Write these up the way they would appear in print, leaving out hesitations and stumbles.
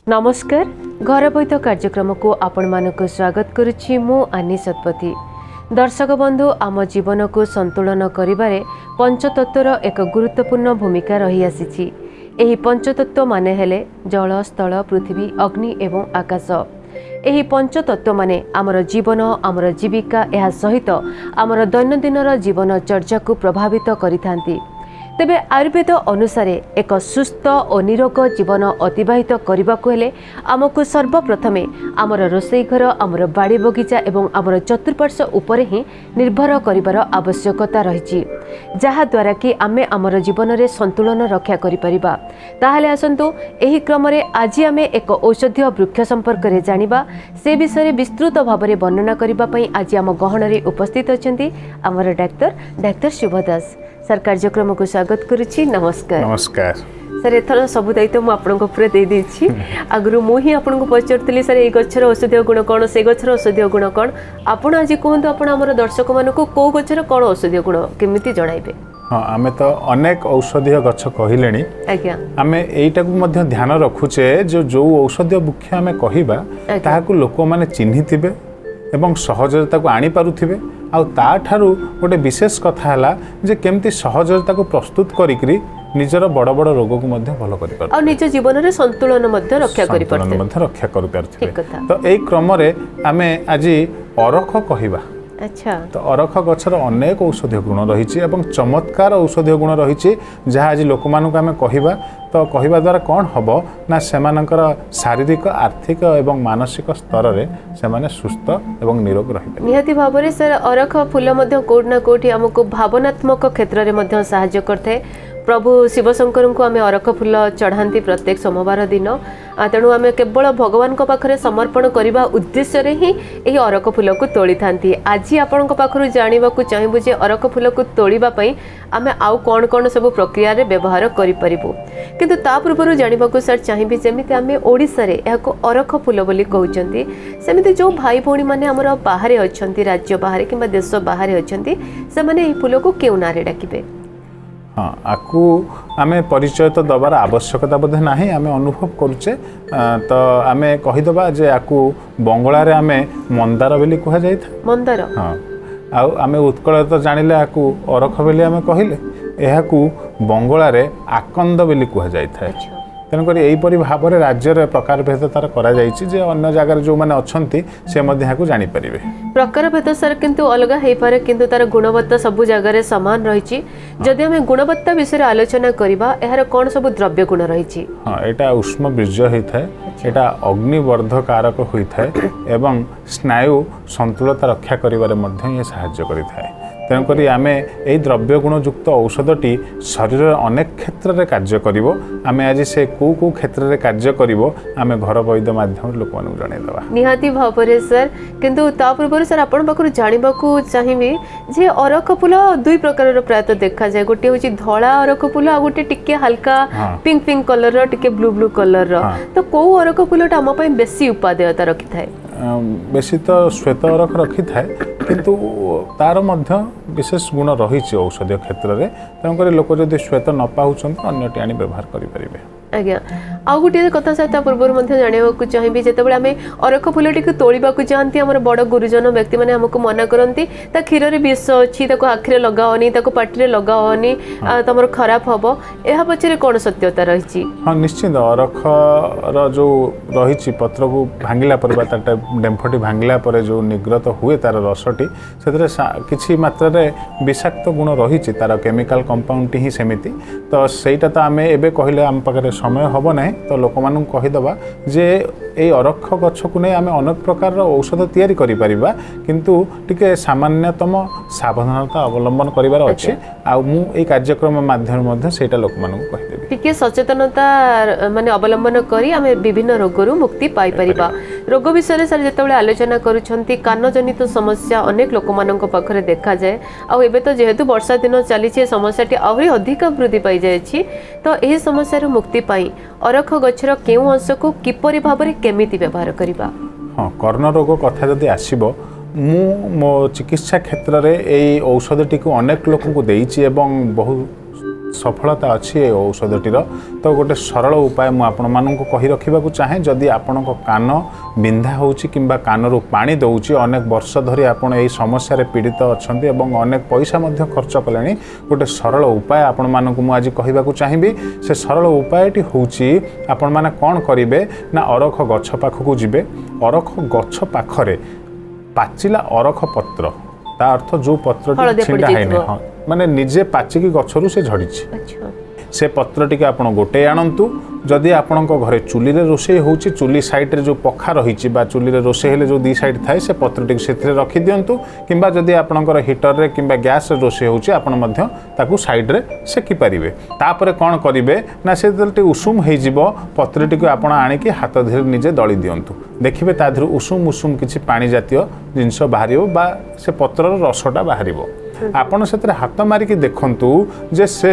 नमस्कार घर बैठ कार्यक्रम को आपण मानक स्वागत करुछि मु आनी सतपथी। दर्शक बंधु आम जीवन को संतुलन करिबारे पंचतत्वर एक गुरुत्वपूर्ण भूमिका रही आसीछि। एही पंचतत्व माने हेले जल स्थल पृथ्वी अग्नि एवं आकाश। एही पंचतत्व माने आमर जीवन आमर जीविका एहा सहित आमर दैनंदिन जीवन चर्चा को प्रभावित करिथांती। तेबे आयुर्वेद अनुसार एक सुस्थ और निरोग जीवन अतिबाहित करने को हेले आमको सर्वप्रथमे आमर रोसई घर आमर बाड़ी बगीचा एवं आमर चतुर्पार्श्व उपरे ही निर्भर करिबार आवश्यकता रही, जहा द्वारा कि आमे आमर जीवन रे संतुलन रक्षा करि परिबा। ताहाले आसंतु एही क्रम रे आज आमे एक औषधीय वृक्ष संपर्क रे जानिबा। से विषय विस्तृत भाव में वर्णना करबा पई आज आम गहन रे उपस्थित अछंती आमर डाक्टर शुभदास सर। कार्यक्रम को स्वागत करुछि। नमस्कार। नमस्कार सर। एथर सब दायित्व मु आपन को पूरा दे देछि। आगरु मु ही आपन को पचरतली सर ए गछर औषधीय गुण कोन, से गछर औषधीय गुण कोन, आपण आज कहंतु आपण हमर दर्शक मानको को गछर कोन औषधीय गुण केमिति जणाइबे। हाँ, आमे तो अनेक औषधीय गछ कहिलेनी। आज्ञा आमे एइटा को मध्य ध्यान रखुचे जो औषधीय वृक्ष आमे कहिबा ताहाकु लोक माने चिन्हिथिबे एवं सहजरे ताकु आनी पारुथिबे। आ ता ठारू गोटे विशेष कथा है जे केमती सहजरे ताकु प्रस्तुत करिकरी निजर बड़ बड़ रोग को मध्य भल करि पार आ निज जीवन रे संतुलन मध्य रक्षा करि पारते। तो एई क्रम रे आमे आज अरख कहिबा। अच्छा, तो अरख गछर अनेक औषधीय गुण रही चमत्कार औषधीय गुण रही जहाँ आज लोक मानक आमे कहिबा। तो कहिबा द्वारा कौन हम ना सेमानकर शारीरिक आर्थिक एवं मानसिक स्तर रे सेमाने सुस्थ एवं निरोग रहिबे। निहाती भाव में सर अरख फूल मध्य कोड ना कोठी हमको भावनात्मक क्षेत्र रे मध्य सहाय्य करथे। प्रभु शिवशंकर को आम अरख फूल चढ़ाती प्रत्येक सोमवार दिन। तेणु आम केवल भगवान को पाखरे समर्पण करने उद्देश्य रे ही यही अरख फूल को तोली थांती। आज आपण पाखरु जानिबा को चाहिबु जे अरख फूल को तोलिबा पई आमे आउ कोन कोन सब प्रक्रिया रे व्यवहार करि परिबु। किंतु ता पूर्व जानिबा को सर चाहिबि जेमिति आमे ओडिसा रे एहाको अरख फूल बोली कहउचंती, सेमिति जो भाई भौणी माने हमर बाहरे अछंती, राज्य बाहरे किबा देश बाहरे अछंती, से माने एही फूल को केउ नारे डाकिबे। हाँ, आपको आमे परिचय तो दबार आवश्यकता बोधे ना आमे अनुभव करुचे। तो आमे कहीदबा जे आपको बंगला रे आमे मंदार बेली कह जाय था। मंदार, हाँ। आउ आमे उत्कल तो जानिले आपको अरख बेली आमे कहिले, एहाकू बंगला रे आकंद बेली कह जाय था। तेणुक यहीपरि भाव में राज्य प्रकार भेद तार करा जायछि जे अन्य जगह जो माने अछंती से मध्य याकू जानि परिबे। प्रकार भेद सर किंतु अलग हे पारे, किंतु तार गुणवत्ता सब जगह रे समान रहिछि। जदि हम गुणवत्ता विषय आलोचना करिबा एहार कोन सब द्रव्य गुण रहिछि। हां, एटा उष्म बीर्ज होई थाए, एटा अग्निवर्धक कारक होई थाए एवं स्नायु संतुलता रक्षा करिवारे मध्य ये सहाय्य करि थाए। तेणुक आम यही द्रव्य गुणयुक्त औषधटी शरीर अनेक क्षेत्र में कार्य करिवो। आमे आज से को क्षेत्र में कार्य करिवो आमे घर वैद्य माध्यम लोक मानू जणैदबा। निहाती भाव में सर, किंतु ता पूर्व सर आपण पाखरु जानिबा को चाहिबी जे अरख फूल दुई प्रकार प्रायतः देखा जाए। गोटे होची धला अरख फूल आ गोटे टिके हल्का पिंक पिंक कलर रो, टिके ब्लू ब्लू कलर रो। तो को अरख फूलटा हम पई बेसी उपादेयता रखि थाए। बेसी तो श्वेत अरख रखी थाए, किंतु तार मध्य विशेष गुण रही औषधीय क्षेत्र में। तेणुक लोक जब श्वेत न पाऊँ अन्यटी आनी व्यवहार करें। आज्ञा आउ गोटे कथा सर पूर्व जानवाक चाहिए, जिते आम अरख फूलटी को तोड़ा चाहती आम बड़ गुरुजन व्यक्ति मैंने आमको मना करती क्षीर में विष अच्छी, आखिरे लगाओनी, पार्टी लगाओनी, तुम खराब हम। यह पचर कौन सत्यता रही? हाँ, निश्चित अरख जो रही पत्र को भांगिला डेम्फटी भांगिला जो निर्गत हुए तार रसटी से किसी मात्रा विषाक्त गुण रही तार केमिकल कंपाउंड ही सेमिति। तो सहीटा तो आम एबे कहले आम पाखे समय हम ना, तो लोक मानू कहीदबा जे ये अरख गछ को नहीं आम अनेक प्रकार औषध तैयारी करि परिबा, किंतु टिके सामान्यतम सावधानता अवलंबन करिवार अछि। आ मु ए कार्यक्रम माध्यम मध्ये सेटा लोक मानू कहिदेबी टिके सचेतनता माने अवलंबन करी आम विभिन्न रोगरु मुक्ति पाई परिबा। रोग विषय सर जेतेबेले आलोचना करूछंती कान जनित समस्या अनेक लोक मानक पाखरे देखा जाए। आ एबे तो जेहेतु वर्षा दिन चली समस्याटी आहरी अधिक वृद्धि पाई जायछि। तो एही समस्या मुक्ति पाई अरख गछर केउ अंश को किपरि भाव में केमिति व्यवहार करिबा? हाँ, कर्ण रोग कथा जदि आसीबो मो चिकित्सा क्षेत्र में यही औषधटी को अनेक लोक को देइछि एवं बहुत सफलता अच्छी ए औषधटीर तो गोटे सरल उपाय मु आपण मानक कहि रखिबा चाहे जदि आपण कान बिंधा होउची किंबा कानरू पानी दउची अनेक वर्ष धरी आपण एई समस्या रे पीड़ित अछंती एवं अनेक पैसा मध्य खर्च कलेनी गोटे सरल उपाय आपण मानक मु आज कहिबा चाहेबी से सरल उपायटी होउची आपण माने कोन करिवे ना अरख गछ पाखकू जिवे अरख गछ पाखरे पाचिला अरख पत्र ता अर्थ जो पत्र छिंडा हैने माने निजे पाचिकी गछरू से झड़ी से पत्र टिके आपण गोटे आणंतु जदि आपण घरे चुली रे रोषे होउची चुली साइड रे जो पखा रही बा चुली रे रोषे हेले जो दी साइड थाए से पत्र टिके सेथरे रखि दियंतु किंबा जदि आपणकर हीटर रे किंबा गैस रे रोषे होउची आपण मध्य ताकू साइड रे सेकी परिबे तापरे कोन करिवे ना से जलटी उषुम हे जिवो पत्र टिके आपण आनी कि हाथ धीरे निजे दळी दियंतु देखिबे ता धीरे उषुम उषुम किछि पानी जातीय जिंस बाहरिबो बा से पत्रर रसटा बाहरिबो आपण सेतरे हाथ मारिकी देखंतु जे से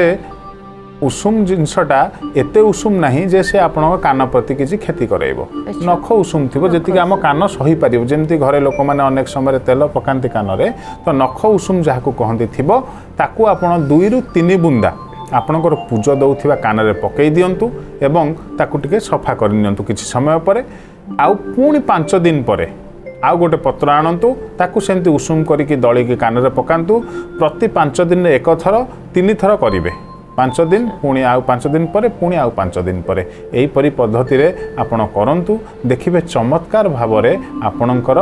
उषुम जिनसटा एते उषुम नहीं जे से आपण कान प्रति किसी क्षति कराइबो नख उषुम थिबो जेतिक आम कान सही पारिबो जेमति घरे लोक माने अनेक समय तेल पकांती कान रे तो नख उषुम जाहाकू कहंती थिबो ताकू आपण 2 रु 3 बुंदा आपणकर पूज दउथिबा कान रे पकई दियंतु एवं ताकू टिके सफा कर नियंतु किछि समय परे आउ पुणी 5 दिन परे आउ गोटे पत्र आणंतु ताकू सेमती उषुम करिकि दळिकि कान रे पकांतु प्रति 5 दिन रे एक थर 3 थर करिवे 5 दिन पुणी आउ 5 दिन परे पुणी आउ 5 दिन परे एही परि पद्धति रे आपण करंतु देखिबे चमत्कार भावरे आपणकर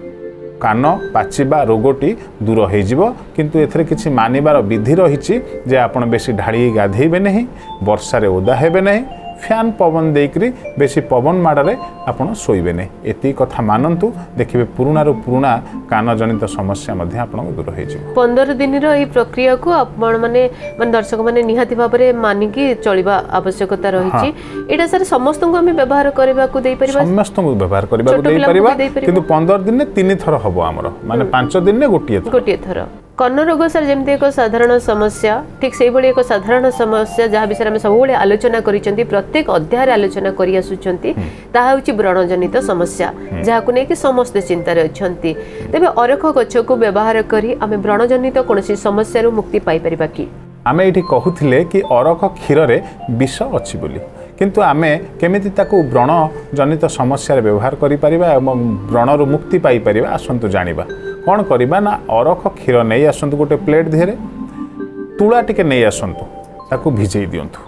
कान पाचिबा रोगटी दूर हो जिवो किंतु एथरे किछि मानिबार विधि रहिछि जे आपण बेसी ढाळी गाधेइबे नहीं वर्षा रे ओदा हेबे नहीं फैन पवन देकरी बेसी पवन माड़े आपण शोइबे नहीं एती कथा मानंतु देखिबे पुराना रो पुराना कान जनित समस्या मध्ये आपण दूर हो जिवो 15 दिन रो ई प्रक्रिया को आपण माने दर्शक माने निहाती भाबरे मानिकी चलिबा आवश्यकता रहिछि एटा सर समस्त को हम व्यवहार करबा को देई परिबा समस्त को व्यवहार करबा को देई परिबा किंतु 15 दिन ने 3 थर हबो हमरो माने 5 दिन ने गोटिए थर कर्ण रोग सर जमती एक साधारण समस्या ठीक से भली एक साधारण समस्या जहाँ विषय में सब आलोचना करिसेंती प्रत्येक अध्याय आलोचना करि आसुचंती ताहा होची व्रणजनित समस्या जहाँ को लेकिन समस्त चिंतार अछंती तेबे अरख गछ को व्यवहार करी आमे व्रणजनित कोनसी समस्या रु मुक्ति पाई परिबा कि आमे एठी कहूथिले कि अरख क्षीर रे विष अछि बोली किंतु आमे केमिति ताकू व्रण जनित समस्या रे व्यवहार करि परिबा एवं व्रण रु मुक्ति पाई परिबा आसंतु जानिबा कौन करिबा ना अरख क्षीर नहीं आसंतु गोटे प्लेट धीरे तुला टिके नहीं आसंतु ताकू भिजई दियंतु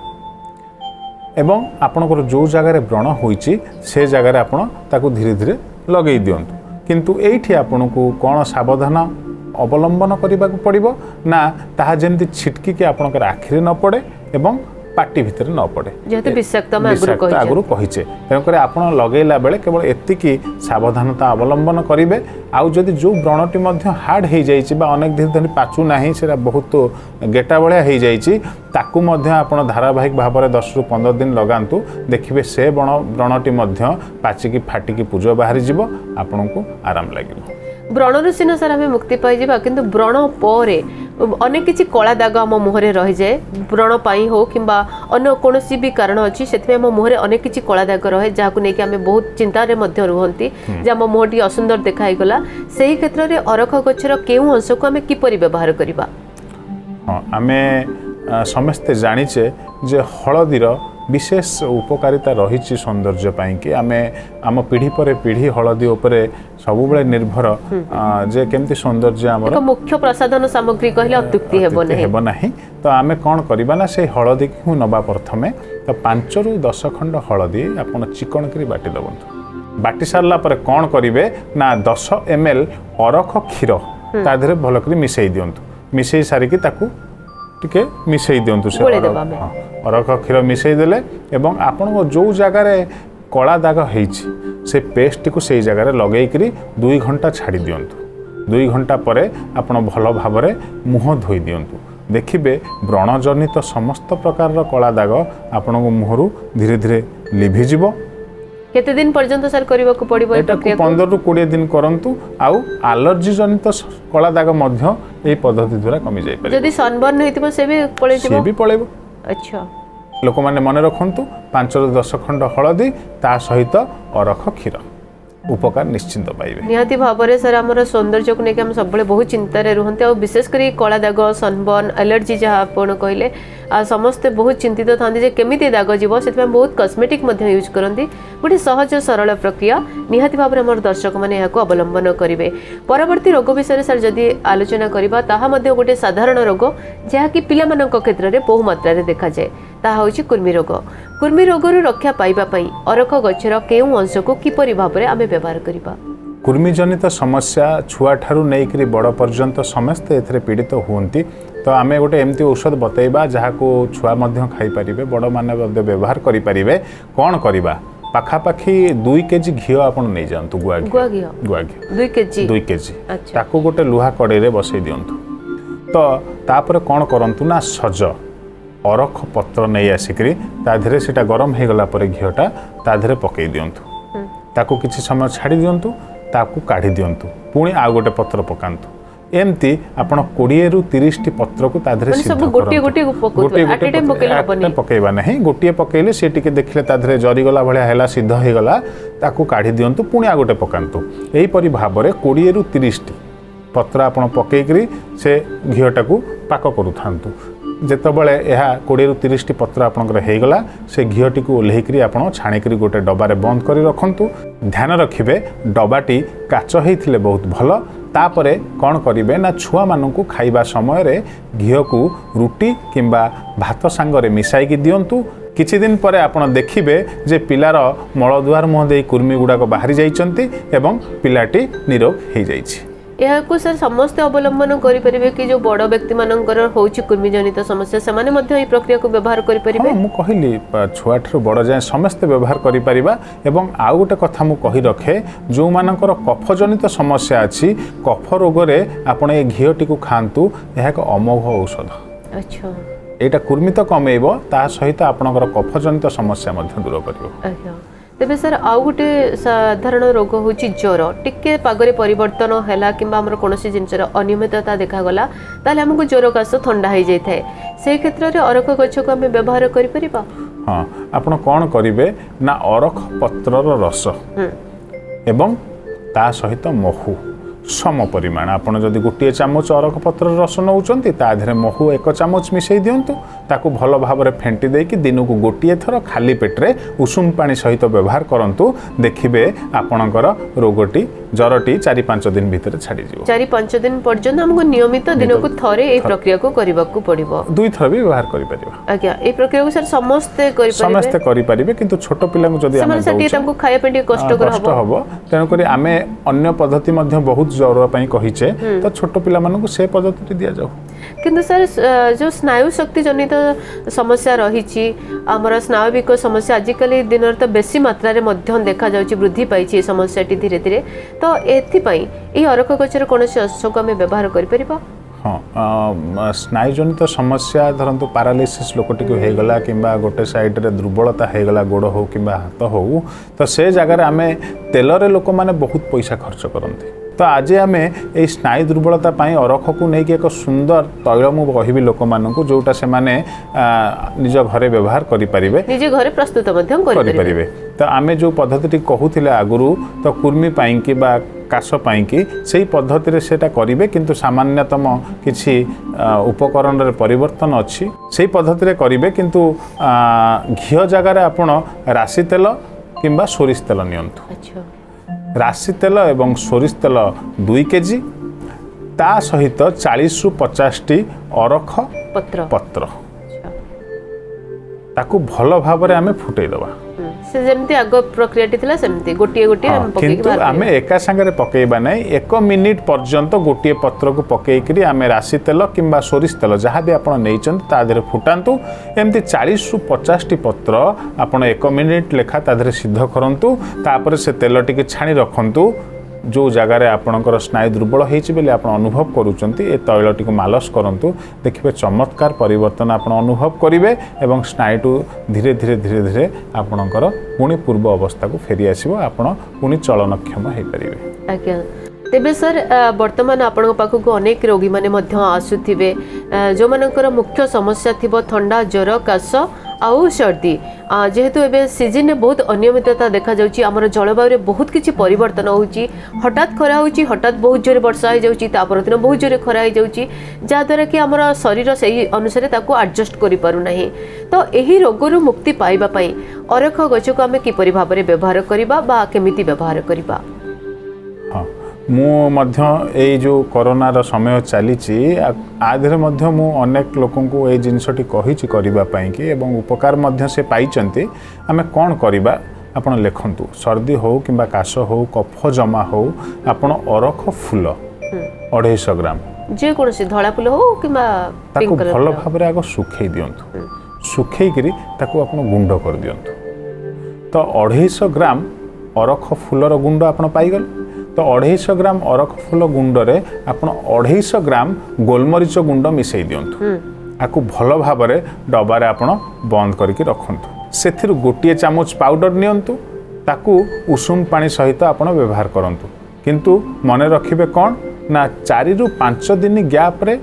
एवं आपनकर जो जगह रे व्रण होईची से जगह रे आपण ताकू धीरे धीरे लगेई दियंतु किंतु एठी आपनकू कोन सावधान अवलंबन करबा को पड़िबो ना ताहा जेंति छिटकी के आपनकर आखिरे न पड़े एवं पार्टी भितर न पड़े जेहेतु विषाक्त आगुरु कहिचे तेणुकर आपण लगेला बेले केवल एतिकी सावधानता अवलंबन करिवे आउ जदि जो व्रणटी मध्य हार्ड हो जाइछि बा अनेक दिन धरि पाचु नाही सेरा बहुत गेटा बळिया हो जाइछि ताकू मध्य आपण धारावाहिक भाव में 10 रु 15 दिन लगांतु देखिबे से व्रणटी मध्य पाचिकी फाटिकी पूज बाहरी जिवो आपनकू आराम लागिवो व्रणरू सीना सार आम मुक्ति पाइबा किंतु व्रण पर अनेक किसी कला दाग आम मुहरे रही जाए व्रण पाई हो किंबा अन्य कोनोसी भी कारण अच्छी से आम मुहरे अनेक किसी कला दाग रहे जहाँ नहीं आम बहुत चिंतार रुहंती जे आम मुह टी असुंदर देखाई गला से क्षेत्र में अरख गछर केउ अंश को आम किपरि व्यवहार करबा हाँ आमे समस्ते जानिचे जे हळदीर विशेष उपकारिता रही सौंदर्य कि आमे आम पीढ़ी पर पीढ़ी हलदी उपरे सब बेले निर्भर जे केमती सौंदर्य आमर मुख्य प्रसाधन सामग्री कहले अत्युक्ति हेबो नाही तो आमे कोन करिबा ना से हलदी को नबा प्रथमे तो 5 रु 10 खंड हलदी आपण चिकन करी बाटी दबंतु बाटी सारला पर कोन करिवे ना 10 ml अरख क्षीर ता धरे भल करी मिसई दियंतु मिसई सारी की ताकू टिके मिसई दियंतु से अरख क्षीर मिसई देले एवं आपण जो जगह रे कला दाग हेछि से पेस्ट को से जगह रे लगेई करी 2 घंटा छाड़ी दियंतु 2 घंटा परे आपण भल भाबरे मुह धोई दियंतु देखिबे व्रणजनित समस्त प्रकार रो कला दाग आपण मुहरु धीरे धीरे लिभि जिवो केते दिन पर्यंत सर करबा को पड़िबो ए प्रक्रिया 15 रु 20 दिन करंतु आउ एलर्जी जनित कला दाग मध्य ए पद्धति द्वारा कमी जाय पारे जदी सनबर्न हेतिबो से भी पळे जिवो से भी पळेबो अच्छा लोक माने मन रखंतु 5 रु 10 खंड हळदी ता सहित अरख क्षीर उपकार निश्चिंत पाइबे। निहाती भाबरे सर हमर सौंदर्य को लेके हम सब बहुत चिंता रे रहते और विशेष करी कला दाग सनबर्न एलर्जी जहाँ आपण कहले समस्ते बहुत चिंतित था केमी दाग जीव से बहुत कस्मेटिक यूज करती गोटे सहज सरल प्रक्रिया निहाती भाव में आम दर्शक मैंने अवलंबन करेंगे। परवर्ती रोग विषय सर जदि आलोचना करवा ताहा गोटे साधारण रोग जहाँकि पिला क्षेत्र में बहु मात्रा देखा जाए ताहा होछि कुर्मी रोग। कुर्मी रोग रक्षा पाइबापी अरख गछर केउं अंश को किपरि भाव में आम व्यवहार करबा? कुर्मी जनित समस्या छुआ ठारू नहीं बड़ पर्यंत समस्ते एथरे पीड़ित हुंती तो आमे गोटे एमती औषध बतैबा जहाँ को छुआ मध्य खाई पारिबे बड़ माने व्यवहार करि पारिबे। कोन करबा पाखापाखि 2 केजी घी आपण नहीं जानतु गुआ घी 2 केजी ताको गोटे लुहा कड़े रे बसई दियंतु तो तापर कोन करंतु ना सज अरख पत्र नहीं आसिकरी ता धीरे सेटा गरम हे गला परे घीटा ता धीरे पकई दियंतु ताको किछि समय छाड़ी दियंतु ताकू काढ़ी दियंतु पुणी आ गोटे पत्र पकांतु एमती आपण 20 रु 30 टी पत्र को ता धीरे सिद्ध गोटे पकेबा नहीं गोटे पकेले से टिके देखले ता धीरे जरी गला भलिया हैला सिद्ध हे गला ताकू काढ़ी दियंतु पुणी आ गोटे पकांतु एही परि भाबरे 20 रु 30 टी पत्र आपण पकेकरी से घीटा को पाक करू थांतु जेतबले यह 20 रु 30 टी पत्र आपनकर हेगला से घीटी को ओल्हेकरी आपण छाणिकरी गोटे डबारे बंद करी रखंतु। ध्यान रखिबे डबाटी काच हेइथिले बहुत भल तापरे कौन करिवे ना छुआ मानू खाइबा समय रे घी को रुटी किंबा भात सांगरे मिसाइकी दियंतु। किछि दिन परे आपण देखिबे जे पिलार मलद्वार मुह देई कुर्मी गुडाक बाहरी जाइचंती एवं पिलाटी निरोग हे जाइछि। यह को सर समस्त अवलंबन करें कि जो बड़ व्यक्ति मानकर होची कुर्मी जनित समस्या से माने मध्य ई प्रक्रिया को व्यवहार करें। मु कहली छुआ ठारू बड़ जाए समस्त व्यवहार करि परिबा एवं आउ गोटे कथा मु कहि रखे जो मानकर कफ जनित समस्या अछि कफ रोग रे आपण ए घीटी को खांतु यह एक अमोघ औषध। अच्छा एटा कुर्मी तो कमेइबो ता सहित आपनकर कफ जनित समस्या मध्य दूर करिवो। अच्छा तेबे सर आउ गोटे साधारण रोग होची ज्वर टिके पागरे परिवर्तन हैला किंबा हमर कोनोसी जिंसर अनियमितता देखा गला ताले हमको ज्वर कास ठंडा हो जाय थाए से क्षेत्र रे अरख गछ को हम व्यवहार करि परिबा। हां आपण कोन करिवे ना अरख पत्रर रस एवं ता सहित महू सम परिमाण आपण जदि गोटे चामच अरख पत्र रस नौचंती ता धरे महू 1 चामच मिसई दियंतु ताकू भल भाव में फेंटी देकी दिन को गोटे थर खाली पेट्रे उषुम पानी सहित व्यवहार करंतु देखिबे आपणकर रोगटी जरटी 4-5 दिन भितर छाड़ी जीवो। 4-5 दिन पर्यंत हमको नियमित दिन को थरे ए प्रक्रिया को करबा को पड़िबो 2 थर भी व्यवहार करि परिबा। आज्ञा ए प्रक्रिया को सर समस्त करि परिबे किंतु छोट पिला को जदि हम सटी तांको खाया पेटी कष्टकर हबो तेन करी आमे अन्य पद्धति मध्ये बहुत जरूर पई कहिचे तो छोट पिला मानकु से पद्धति दिया जाऊ। किंतु सर जो स्नायु शक्ति जनित समस्या रही आमर स्नायविक समस्या आजिकल दिन तो बेसी मात्रा रे मध्यम देखा जाउची वृद्धि पाई समस्या धीरे धीरे तो एथिपाई ए अरख गछर कोनोसी अंश को आमे व्यवहार करि परिबा। हाँ स्नायु जनित समस्या धरतु पारालिसिस लोकटी को हेगला किंबा गोटे साइड रे दुर्बलता हेगला गोड़ हो किंबा हाथ हो तो से जगह आमे तेल रे लोक माने बहुत पैसा खर्च करते तो आज आम ये स्नायु दुर्बलता अरख को लेकिन एक सुंदर तैल मु कहबी लोक मानू जोटा से माने निज घरे व्यवहार करें निजे घरे प्रस्तुत करें तो आम जो पद्धति कहूले आगुरी तो कुर्मी पाई बा काश पाई से पद्धति से करेंगे किंतु सामान्यतम किसी उपकरण रे परिवर्तन अच्छी से पद्धति करेंगे किंतु घी जगार आपण राशि तेल किंबा सोरिष तेल नियंतु। राशि तेल एवं सोरिष तेल 2 केजी ता सहित 40 रु 50 टी अरख पत्र ताकू भल भाव में आमे फुटई दबा से जेमती आग प्रक्रियाटी थिला सेमती गोटिए गोटिए हम पकेई किंतु आमे एका संगे पकेइबा नै 1 मिनिट पर्यंत गोटिए पत्र को पकेई करी आमे राशि तेल किंबा सोरिष तेल जहाँ भी आपण नैचंत ता देरे फुटांतु एमती 40 रु 50 टी पत्र आपण 1 मिनिट लेखा ता देरे सिद्ध करंतु तापर से तेल टिके छाणी रखंतु जो जगार आपणकर स्नायु दुर्बल होइछि बेले आपण अनुभव करूचंती ए तैलटी को मालस करंतु देखिबे चमत्कार परिवर्तन आपण अनुभव करिवे एवं स्नायु धीरे धीरे धीरे धीरे आपणकर पुणी पूर्व अवस्था को फेरी आसीबो आपण पुणी चलनक्षम हे परिवे। आज्ञा तेबे सर वर्तमान आपण पाखक अनेक रोगी माने मध्य आसुथिबे जो मानकर मुख्य समस्या थिबो ठंडा ज्वर काश आउ सर्दी जेहेतु एबे सीजन में बहुत अनियमितता देखा जाउची हमर जलवायु रे बहुत किछि परिवर्तन होउची हठात खरा होउची हठात बहुत जोरे वर्षा हो जाउची तापर दिन बहुत जोरे खरा हो जाउची जा द्वारा कि हमर शरीर सही अनुसार ताको एडजस्ट करि पारु नाही तो एही रोगरु मुक्ति पाइबा पई अरख गछ को हमें किपरि भाव रे व्यवहार करिबा बा केमिति व्यवहार करिबा हां मु मध्य ए जो कोरोना समय चली आधे मध्य मु अनेक लोकों को ए जिनसटी कहिछि करिबा पई कि एवं उपकार मध्य से पाइचंती आमे कोन करिबा आपण लेखंतु सर्दी हो किंबा काश हो कफ जमा हो आपण अरख फूल 250 ग्राम जे कोनसी धळा फूल हो किंबा पिंक कलर भल भाबरे आगो सुखै दियंतु सुखै करी ताको आपण गुंड कर दियंतु तो 250 ग्राम अरख फूलर गुंड आपण पाइगल तो 250 ग्राम अरख फूल गुंड रे आपण 250 ग्राम गोलमरीच गुंड मिसई दियंतु आकु भल भाबरे डबारे आपण बंद करके रखंतु सेथिरु गोटिए चामच पाउडर नियंतु ताकू उषुम पानी सहित आपण व्यवहार करंतु किंतु मने रखिबे कोन ना 4 रु 5 दिन गैप रे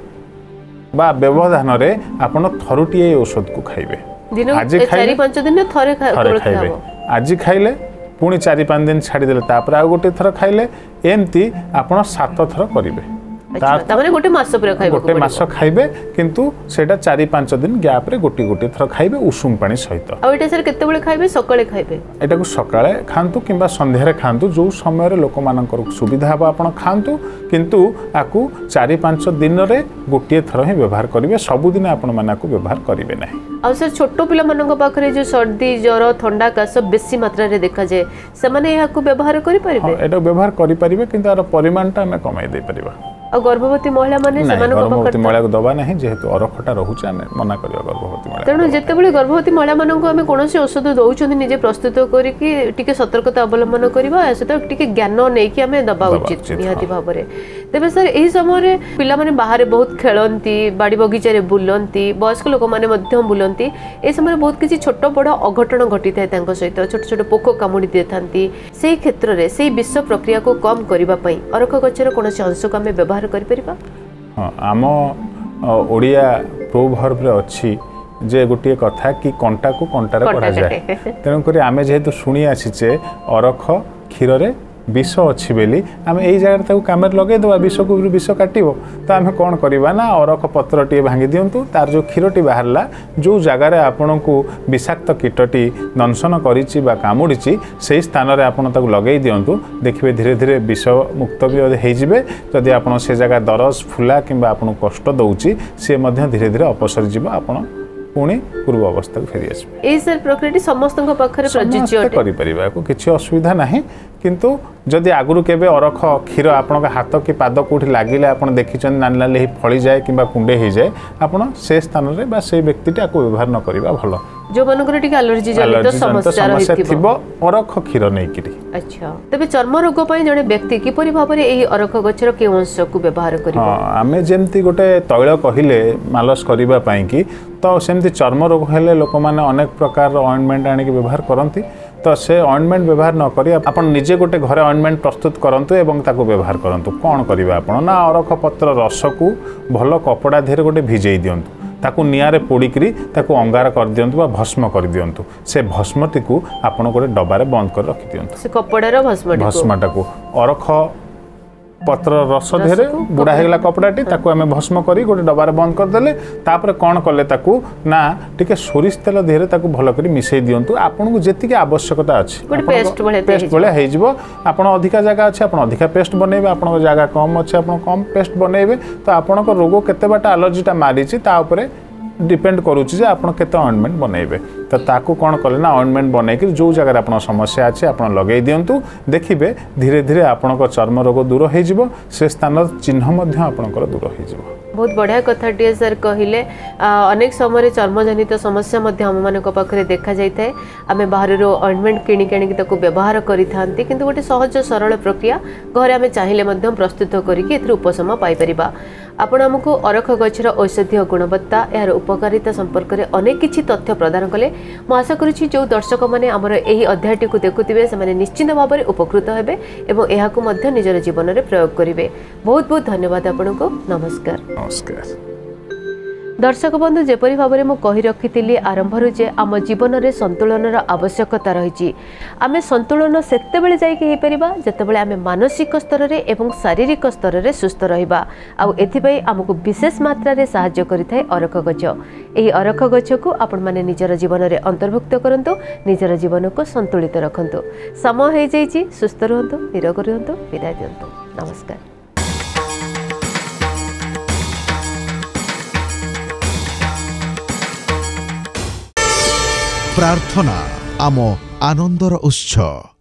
बा व्यवधान रे आपण थरुटिए औषध को खाइबे आज 4-5 दिन थरे खाइबे आज खाइले पुणी 4-5 दिन छाड़ी देले तापर आ गोटे थर खाइले एमती आपण 7 थर करिवे तामाने गोटे मास पर खाइबे गोटे मास खाइबे किंतु सेटा 4-5 दिन गैप रे गोटे थर खाइबे उषुम पानी सहित आ एटा सर केते बेले खाइबे सकाळे खाइबे एटा को सकाळे खांतु किंबा संध्या रे खांतु जो समय रे लोक मानकर सुविधा हबा आपण खांतु किंतु आकु 4-5 दिन रे गोटे थर ही व्यवहार करिवे सब दिन आपण मानकु व्यवहार करिवे नाही आ सर छोटो पिला मानक पाखरे जो सर्दी ज्वर ठंडा काश बेसी मात्रा रे देखा जाय से माने एहा को व्यवहार करि परिबे एटा व्यवहार करि परिबे किंतु आर परिमाणटा हमें कमाई दे परिबा आ गर्भवती महिला माने गर्भवती महिला को दबा नहीं जेहेतु अरखटा रहुचे आमे मना करिया गर्भवती महिला तेणु जेतेबेले गर्भवती महिला मानक आमे कोनोसी औषध दउछन निजे प्रस्तुत करिकि टिके सतर्कता अवलंबन करबा ऐसे तो टिके ज्ञान नै कि आमे दबा उचित निहाती भाव रे तेबे सर एही समय रे पिला माने बाहर बहुत खेलंती बाड़ी बगीचा रे बुलंती वयस्क लोक माने मध्य बुलंती ए समय बहुत किछि छोट बड़ अघटन घटी थाए तांको सहित छोट छोट पोको कामुडी देथांती सेही क्षेत्र रे सेही विश्व प्रक्रिया को कम करिबा पई अरख गछर कोनोसी अंश को आमे व्यवहार करि परिबा हां आम ओडिया प्रोवर्ब रे अछि जे गोटे कथा कि कंटा को कंटा रे पड़ा जाए तेणु करी आमे जेहेतु सुनी आसीचे अरख क्षीर रे विष अच्छी बेली आम यही जगह काम लगे देवा विष को विष काटो तो आम कौन करवा ना अरख पत्र टी भांगी दिंतु तार जो क्षीरटी बाहरला जो जगार आपण को विषाक्त कीटटी दंशन करिछि बा कामुड़ी से स्थान में आपड़ लगे दिंतु देखिए धीरे धीरे विष मुक्त भी होइजिबे जदि आपड़ से जगह दरज फुला किंबा आपन कष्ट दउछि से मध्य धीरे धीरे अपसरी जीव आपण पुणी पूर्व अवस्था को फेरी आसबे ए सर प्रक्रिया समस्त पाखरे प्रযোज्य अटे करि परिबा को किछि असुविधा नाही किंतु जदि आगुरु केबे अरख क्षीर आपण हाथ कि पाद कोठी लागिले आपण देखिचन नान नाले फळी जाए किंबा कुंडे हो जाए आपण से स्थान रे बा से व्यक्तिटी आको व्यवहार न करिबा भलो जो मानकर टिक एलर्जी जनित समस्या रहिथिबो अरख क्षीर नै किरि अच्छा तबे चर्म रोग पई जने व्यक्ति किपरि भाबरे एही अरख गछर के अंश को व्यवहार करिबो हां आमे जेमति गोटे तैल कहिले मालस करिबा पई कि तो सेमति चर्म रोग हेले लोक माने अनेक प्रकार ऑइंटमेंट आनी के व्यवहार करंती तो से ऑइंटमेंट व्यवहार न करी आपण निजे गोटे घरे ऑइंटमेंट प्रस्तुत करंतु एवं ताको व्यवहार करंतु कोन करिबा आपण ना अरख पत्र रस को भलो कपड़ा धेर गोटे भिजेई दियंतु ताकू नियारे पोड़िकी ताकू अंगार कर दियंतु बा भस्म कर दियंतु से भस्मटी को आपण गोटे डबारे बंद कर रखि दियंतु से कपड़ार भस्मटा को अरख पत्र रस धेरे बुढ़ा हेगला कपड़ाटी ताकू आमे भस्म करी गोटे डबारे बंद कर देले तापर कोन कले ताकू ना टिके सोरिष तेल धेरे ताकू भलो करी मिसई दियंतु आपन को जेतिके आवश्यकता अछि पेस्ट भले हे जिवो आपन अधिका जगह अछि आपन अधिका पेस्ट बनेबे आपन जगह कम अछि आपन कम पेस्ट बनेबे तो आपन को रोग केते बाटा एलर्जीटा मारिछि ता ऊपर डिपेंड करूछि जे आपन केते ऑइंटमेंट बनेबे तो ताकू कोन कले ना ऑइंटमेंट बनै कि जो जगह आपन समस्या अछि आपन लगेई दियंतु देखिबे धीरे धीरे आपन को चर्म रोग दूर हो जिवो से स्थान चिन्ह मध्य आपन को दूर हो जिवो बहुत बढ़िया कथाटी सर कहले अनेक समय चर्मजनित समस्या मध्य हम मानक पाखरे देखा जाइए आम बाहर ऑइंटमेंट किणिक व्यवहार करिथांती किंतु गोटे सहज सरल प्रक्रिया घरे आम चाहिए प्रस्तुत करके उपशम पाई परिबा आपण आमको अरख गछर औषधीय गुणवत्ता यार उपकारिता संपर्क में अनेक किछि तथ्य प्रदान कले मु आशा करुछि जो दर्शक माने हमर एही अध्यायटी को देखुथिबे से माने निश्चित भाव में उपकृत हेबे एवं एहाकु मध्य निजर जीवन में प्रयोग करिवे। बहुत बहुत धन्यवाद आपनको। नमस्कार। नमस्कार। दर्शक बंधु जेपरी भाव में कही रखी आरंभर जे आम जीवन में संतुलनर आवश्यकता रही। आम संतुलन सेतेबेले जाइके होइपरिबा जेतेबेले आम मानसिक स्तर में एवं शारीरिक स्तर में सुस्थ रहिबा। आउ एथिपई आमको विशेष मात्रा रे सहाय्य करिथाय अरख गछ। एही अरख गछ को आपण माने निजर जीवन में अंतर्भुक्त करंतु, निजर जीवन को संतुलित रखंतु। समय हो जाइछि, सुस्थ रहंतु, निरोग रहंतु, विदाय दियंतु। नमस्कार। प्रार्थना आम आनंदर उत्स।